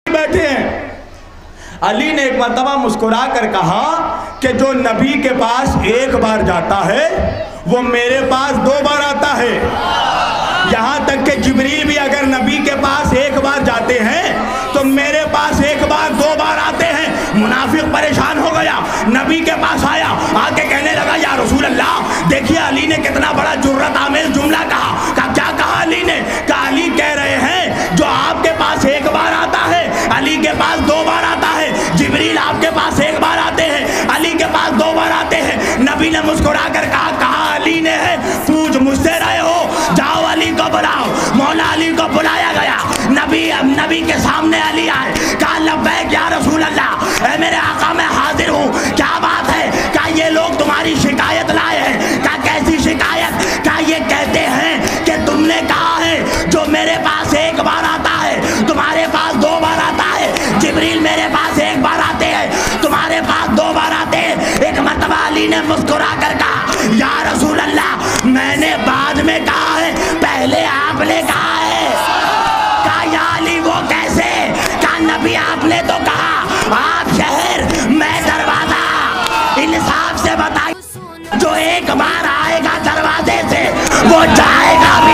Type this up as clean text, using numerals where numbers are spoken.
बैठे हैं। अली ने एक मर्तबा मुस्कुरा कर कहा कि जो नबी के पास एक बार जाता है वो मेरे पास 2 बार आता है। यहाँ तक कि जिब्रील भी अगर नबी के पास एक बार जाते हैं तो मेरे पास एक बार 2 बार आते हैं। मुनाफिक परेशान हो गया, नबी के पास आया, आके कहने लगा या रसूल अल्लाह, देखिए अली ने कितना बड़ा जुर्रत आमेज जुमला कहा। क्या कहा अली ने? कहा अली कह रहे हैं जो आपके पास एक बार आता है अली के पास 2 बार आता है। जिब्रील आपके पास एक बार आते हैं, अली के पास 2 बार आते हैं। नबी ने मुस्कुरा कर कहा अली ने है, पूछ मुझसे रहे हो, जाओ अली को बुलाओ। मौला अली को बुलाया गया। नबी के सामने अली आए, कहा लब्बैक या रसूल अल्लाह, ऐ मेरे आका मैं हाजिर हूँ। क्या बात है? कहा ये लोग तुम्हारी शिकायत लाए हैं। कहा कैसी शिकायत? कहा ये कहते हैं कि तुमने कहा है जो मेरे पास एक बार आता है तुम्हारे पास 2 बार आता है। जिब्रील मेरे पास एक बार आते हैं, तुम्हारे पास 2 बार आते हैं। एक मर्तबा अली ने मुस्कुरा कर कहा या रसूल अल्लाह, मैंने बाद में कहा है, पहले आपने कहा है। कहा या अली वो कैसे? कहा नबी आपने तो कहा आप शहर मैं दरवाजा। इंसाफ से बताइए, जो एक बार आएगा दरवाजे से वो जाएगा